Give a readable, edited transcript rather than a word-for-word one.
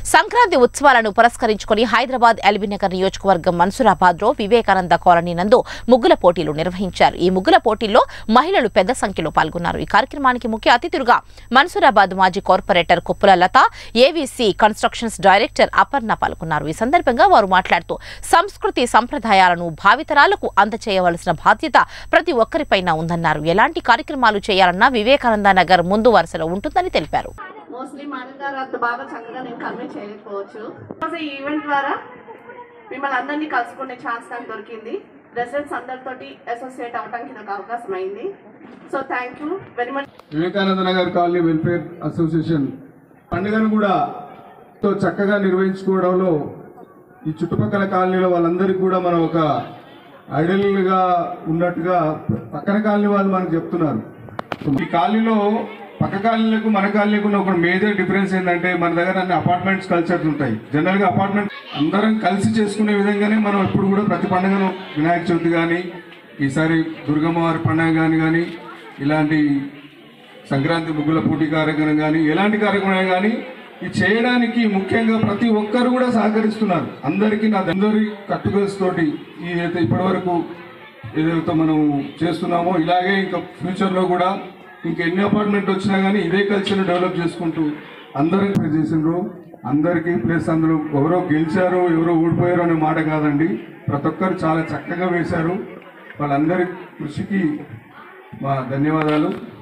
సంక్రాంతి ఉత్సవాలను పురస్కరించుకుని హైదరాబాద్ ఎల్బీనగర్ నియోజకవర్గం మన్సూరాబాద్లో వివేకానంద కాలనీ నందు ముగ్గుల పోటీలు నిర్వహించారు. ఈ ముగ్గుల పోటీల్లో మహిళలు పెద్ద సంఖ్యలో పాల్గొన్నారు. ఈ కార్యక్రమానికి ముఖ్య అతిథులుగా మన్సూరాబాద్ మాజీ corporator Kuppula Latha, AVC constructions director Aparna పాల్గొన్నారు. ఈ సందర్భంగా వారు మాట్లాడుతూ సంస్కృతి సంప్రదాయాలను భావితరాలకు అందచేయవలసిన బాధ్యత ప్రతి ఒక్కరిపైన ఉందన్నారు. ఎలాంటి కార్యక్రమాలు చేయాలన్నా వివేకానంద నగర్ ముందు వరుసలో ఉంటుందని తెలిపారు. మోస్ట్లీ మానగారు బాగా చక్కగా నేను కన్వే చేయలేకపోవచ్చు. ఈ ఈవెంట్ ద్వారా మిమ్మల్ని అందరినీ కలుసుకునే ఛాన్స్ నాకు దొరికింది. రెసిడెంట్స్ అందరితోటి అసోసియేట్ అవడానికి నాకు అవకాశం అయింది. So thank you very much. Vivekananda Nagar colony welfare association పండుగను కూడా చక్కగా నిర్వహించుకోవడంలో ఈ చుట్టుపక్కల కాలనీలో వాళ్ళందరికీ కూడా మనం ఒక ఐడియల్గా ఉన్నట్టుగా పక్కన కాలనీ వాళ్ళు మనకు చెప్తున్నారు. ఈ కాలనీలో పక్క కాలనీలకు మన కాలనీకు ఒక మేజర్ డిఫరెన్స్ ఏంటంటే మన దగ్గర అన్ని అపార్ట్మెంట్స్ కల్చర్స్ ఉంటాయి. జనరల్గా అపార్ట్మెంట్ అందరం కలిసి చేసుకునే విధంగానే మనం ఎప్పుడు కూడా ప్రతి పండుగను వినాయక చవితి కానీ, ఈసారి దుర్గమ్మవారి పండుగ కానీ ఇలాంటి సంక్రాంతి ముగ్గుల పోటీ కార్యక్రమం కానీ ఎలాంటి కార్యక్రమం కానీ ఇది చేయడానికి ముఖ్యంగా ప్రతి ఒక్కరు కూడా సహకరిస్తున్నారు. అందరికీ అందరి కట్టుకలతోటి ఏదైతే ఇప్పటివరకు ఏదైతే మనం చేస్తున్నామో ఇలాగే ఇంకా ఫ్యూచర్లో కూడా ఇంకా ఎన్ని అపార్ట్మెంట్ వచ్చినా కానీ ఇదే కల్చర్ డెవలప్ చేసుకుంటూ అందరూ చేసినారు. అందరికీ ప్లస్ అందులో ఎవరో గెలిచారో ఎవరో ఓడిపోయారో అనే మాట కాదండి, ప్రతి ఒక్కరు చాలా చక్కగా వేశారు. వాళ్ళందరి కృషికి మా ధన్యవాదాలు.